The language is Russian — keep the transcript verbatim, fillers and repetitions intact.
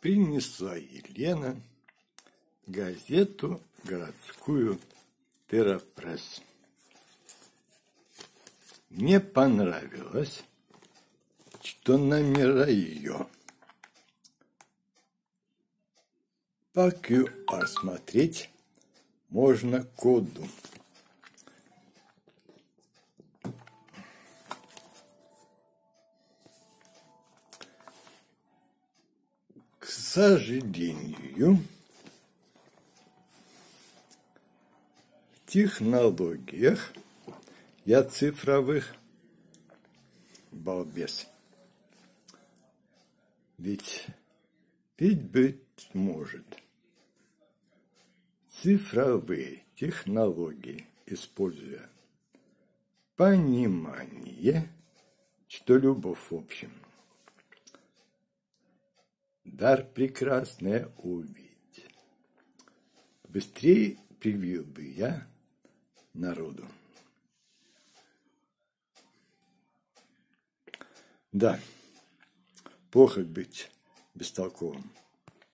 Принесла Елена газету городскую «Теропресс». Мне понравилось, что номера ее по ку ар смотреть можно коду. К сожалению, в технологиях я цифровых балбес. Ведь, ведь быть может, цифровые технологии, используя понимание, что любовь в общем, дар прекрасное увидеть, быстрее привил бы я народу. Да, плохо быть бестолковым.